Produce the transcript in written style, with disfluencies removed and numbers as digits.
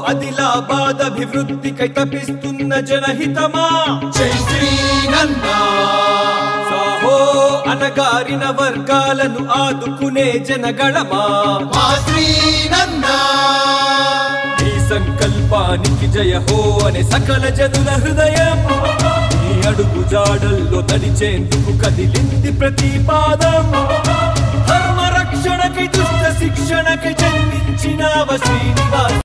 ఆదిలాబాద్ అభివృద్ధికై తపిస్తున్న జనహితమా జై శ్రీనన్నా సాహో అనగారిన వర్గాలను ఆదుకునే జనగళమా మా శ్రీనన్నా ఈ సంకల్పానికి జయ హో అనే సకల జనుల హృదయం ఈ అడుగు జాడల్లో నడిచేందుకు కదిలింది ప్రతి పాదం ధర్మ రక్షణకై దుష్ట శిక్షణకై జన్మించిన శ్రీనివాస